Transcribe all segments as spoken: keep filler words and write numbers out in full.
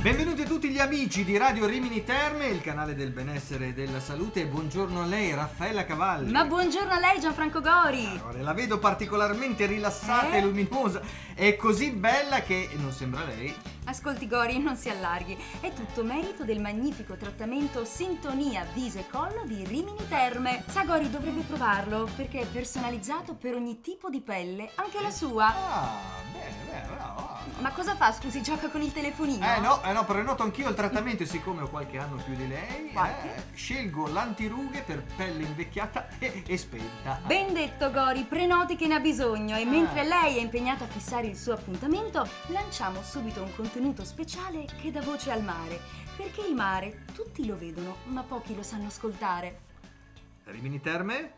Benvenuti a tutti gli amici di Radio Rimini Terme, il canale del benessere e della salute. Buongiorno a lei, Raffaella Cavalli. Ma buongiorno a lei, Gianfranco Gori. Allora, la vedo particolarmente rilassata eh? e luminosa. È così bella che non sembra lei. Ascolti Gori, non si allarghi. È tutto merito del magnifico trattamento Sintonia Viso e Collo di Rimini Terme. Sa Gori, dovrebbe provarlo perché è personalizzato per ogni tipo di pelle, anche la sua. Ah, bene, bene, bravo. Ma cosa fa? Scusi, gioca con il telefonino? Eh no, eh no, prenoto anch'io il trattamento e siccome ho qualche anno più di lei, eh, scelgo l'antirughe per pelle invecchiata e, e spenta. Ben detto Gori, prenoti che ne ha bisogno e Ah. mentre lei è impegnato a fissare il suo appuntamento, lanciamo subito un contenuto speciale che dà voce al mare. Perché il mare tutti lo vedono, ma pochi lo sanno ascoltare. Rimini Terme?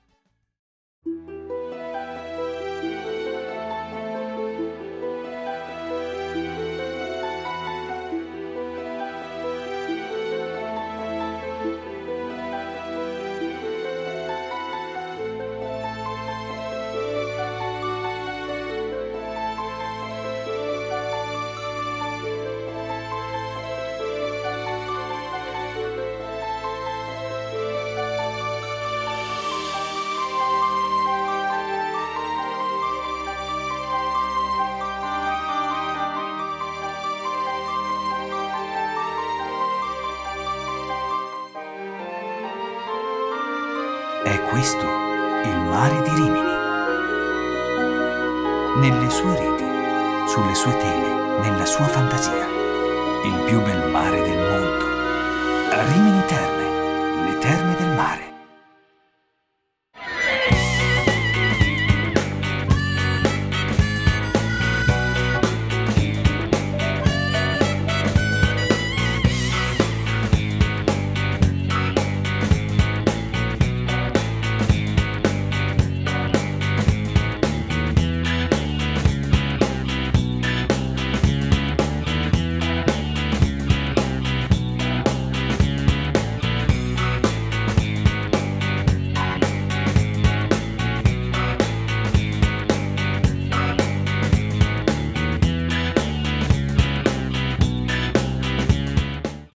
È questo il mare di Rimini. Nelle sue reti, sulle sue tele, nella sua fantasia. Il più bel mare del mondo. A Rimini Terme, le terme del mare.